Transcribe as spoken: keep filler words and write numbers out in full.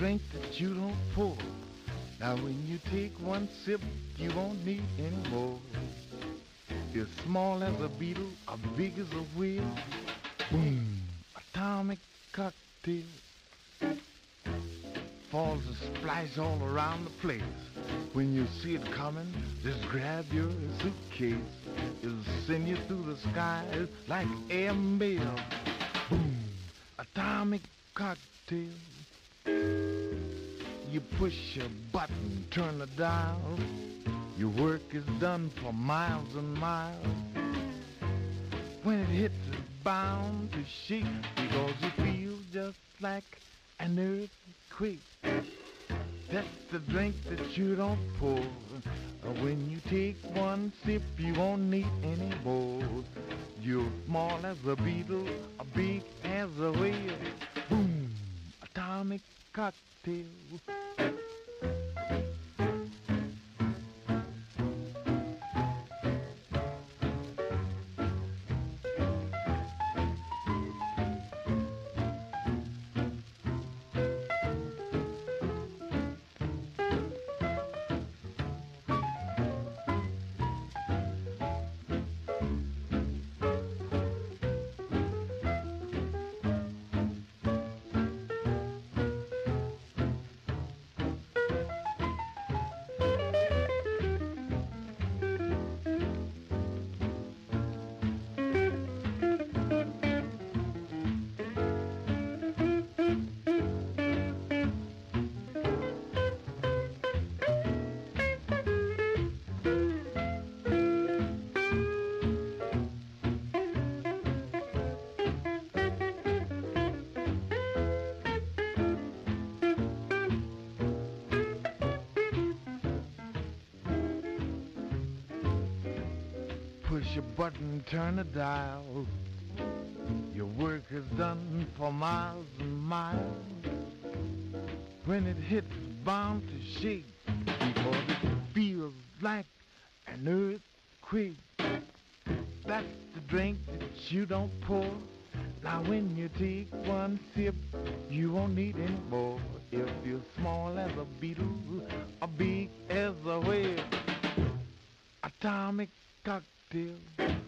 drink that you don't pour. Now when you take one sip, you won't need any more. You're small as a beetle, or big as a whale. Boom, atomic cocktail. Falls and splash all around the place. When you see it coming, just grab your suitcase. It'll send you through the skies like airmail. Boom, atomic cocktail. You push a button, turn the dial. Your work is done for miles and miles. When it hits, it's bound to shake, because you feel just like an earthquake. That's the drink that you don't pour. When you take one sip, you won't need any more. You're small as a beetle, or big as a whale. Boom, atomic cocktail. Push a button, turn a dial. Your work is done for miles and miles. When it hits, it's bound to shake, because it feels like an earthquake. That's the drink that you don't pour. Now when you take one sip, you won't need any more. If you're small as a beetle, or big as a whale. Atomic cocktail.